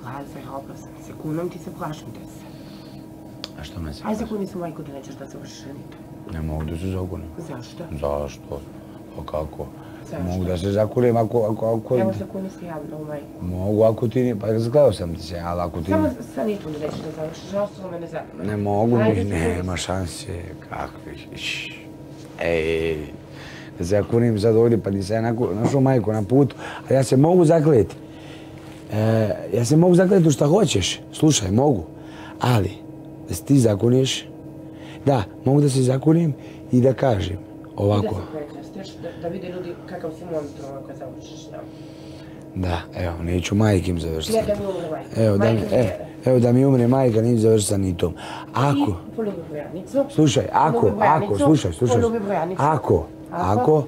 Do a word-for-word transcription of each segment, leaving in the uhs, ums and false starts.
Lazar, oprosti se, kunom ti se, plašim te se. A što me se... Aj zakuni su majku da nećeš da završiš ženitbu. Ne mogu da se zakunim. Zašto? Zašto? Pa kako? Zašto? Mogu da se zakunim ako... ako... Evo zakuni se javno u majku. Mogu ako ti... Pa zgledao sam ti se, ali ako ti... Samo sa ničim da nećeš da završiš, a ostalo me ne zanima. Ne mogu, nema šanse. Kakvi... Ej... Da se zakunim sad ovdje, pa ti se ja našao majku na putu, a ja se mogu zakleti. Ja se mogu zakleti u šta hoćeš. Slušaj, mogu. Ali, da se ti zakuniš, da, mogu da se zakunim i da kažem ovako. Da vide ljudi kakav si monstrum ako završiš s njom. Da, evo, neću majkim završiti. Ne, da mi umre majka. Evo, da mi umre majka, neću završiti sa nitom. Ako... I poljubi brojanicu. Slušaj, ako, ako, slušaj, slušaj. Ako, ako,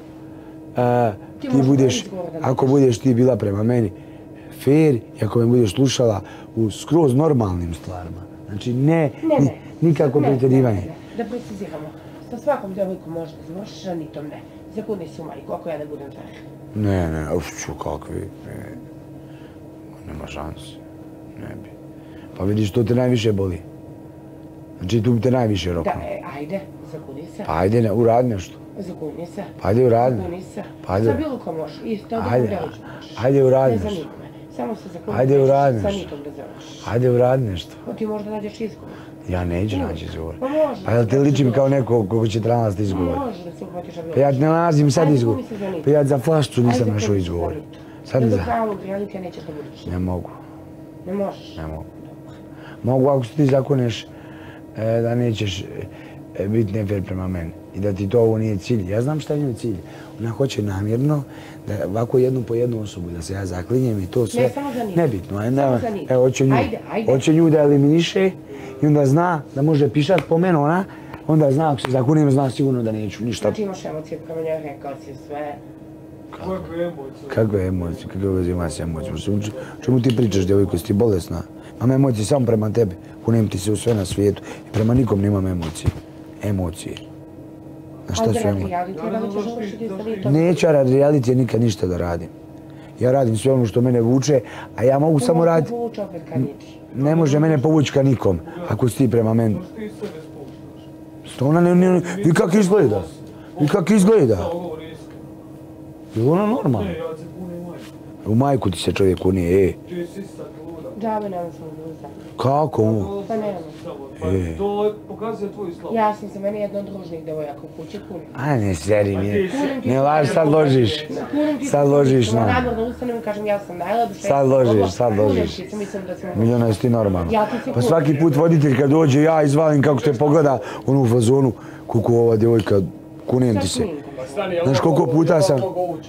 ti budeš, ako budeš ti bila prema meni fair i ako me budeš slušala u skroz normalnim stvarima. Znači, ne, nikako pretjerivanje. Da preciziramo, sa svakom djevojkom možeš da završiš, a nitom ne. Zakuni si u majku, ako ja ne budem fair. Ne, ne, uf, ču, kakvi, ne. Nema šanse, ne bi. Pa vidiš, to te najviše boli. Znači, tu bi te najviše rokao. Da, ajde, zakuni se. Pa ajde, uradi nešto. Zakuni se. Pa ajde, uradi. Zakuni se. Sa bilo ko može, isto da budelić možeš. Ajde, uradi nešto. Ne zanima me. Samo se zakuni da sa nitom da završiš. Ajde, uradi nešto. Pa ti možda nađeš izgovor. Ja neću naći izgovor. Pa može. Pa jel te ličim kao neko koga će nalaziti izgovor? Pa može da se uhvatiš na bilo. Pa ja ne nalazim sad izgovor. Pa ja za flašću nisam našao izgovor. Sad za... Da do pravog realnika nećeš da budiš. Ne mogu. Ne možeš? Ne mogu. Mogu ako se ti zakoneš da nećeš biti nefer prema meni i da ti to ovo nije cilj. Ja znam šta je njoj cilj. Ona hoće namjerno da ovako jednu po jednu osobu da se ja zaklinjem i to sve. Ne, samo za nijem. Nebitno. Evo, hoće nju da eliminiše i onda zna da može pišat po mene ona, onda zna ako se zakunim, zna sigurno da neću ništa. Znači imaš emocije prema njoj, rekao si sve. Kakve emocije? Kakve emocije? Kakve veze ima s emocijom? Čemu ti pričaš, djevojko, si ti bolesna? Imam emocije samo prema tebi. Kunem ti se u sve na svijetu i prema nikom nemam emocije. Emocije. Na šta su emocije? Neću ja radi realitije nikad ništa da radim. Ja radim sve ono što mene vuče, a ja mogu samo raditi... Ne može mene povući ka nikom, ako si ti prema meni. Što ona ne... Vi kak izgleda? Vi kak izgleda? Je ona normalna? U majku ti se čovjek unije, e. Džabe nema sam uzda. Kako mu? Pa nema. To pokazuje tvoju slavu. Ja sam se meni jedna od družnih devojaka u kući kunim. Aj ne seri mi. Ne laži, sad ložiš. Sad ložiš na... Namjerno ustanem i kažem ja sam najlepša. Sad ložiš, sad ložiš. Milijona, jesi ti normalno. Pa svaki put voditelj kad dođe ja izvalim kako te pogleda onu fazonu kuku ova djevojka, kunem ti se. Znaš koliko puta sam...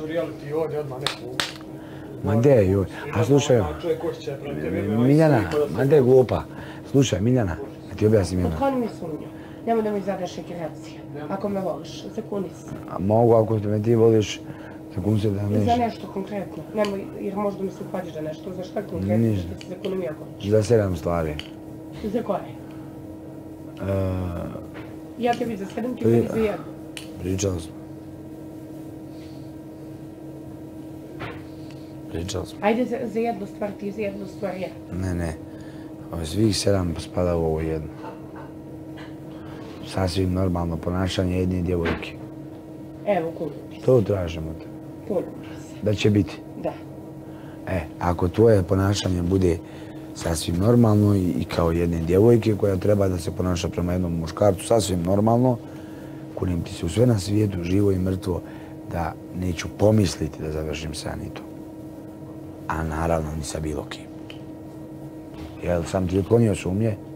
Ma gdje joj? A slušaj, Miljana, ma gdje je glupa? Slušaj, Miljana, da ti objasnim jedno. Otkloni mi sumnju. Nemoj da mi zadaš neke reakcije. Ako me voliš, zakuni se. Mogu, ako me ti voliš, zakuni se da neš. Za nešto konkretno. Nemoj, jer možda mi se uhvatiš da nešto. Za šta konkretno? Ništa. Da se zakunim ja hoćeš. Za sedam stvari. Za koje? Ja tebi za sedam, ti meni za jednu. Pričali smo. Pričali smo. Ajde za jednu stvar, ti za jednu stvar ja. Ne, ne. Svih sedam spada u ovo jedno. Sasvim normalno ponašanje jedne djevojke. Evo, kunim ti se. To tražimo te. Kunim ti se. Da će biti? Da. E, ako tvoje ponašanje bude sasvim normalno i kao jedne djevojke koja treba da se ponaša prema jednom muškarcu sasvim normalno, kunim ti se u sve na svijetu, živo i mrtvo, da neću pomisliti da završim sa Anitom. A naravno ni sa bilo kim. Jel sam ti otklonio sumnje?